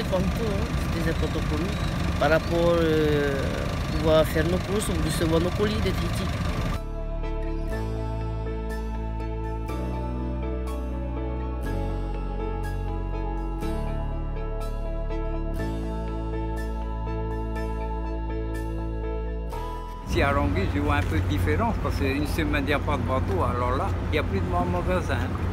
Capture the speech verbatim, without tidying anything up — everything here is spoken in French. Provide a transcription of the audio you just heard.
comme tout, hein, c'est très important pour nous. Par rapport euh, à pouvoir faire nos courses ou recevoir nos colis de Titi. Si à Rungis, je vois un peu de différence parce qu'une semaine, il n'y a pas de bateau. Alors là, il n'y a plus de magasin.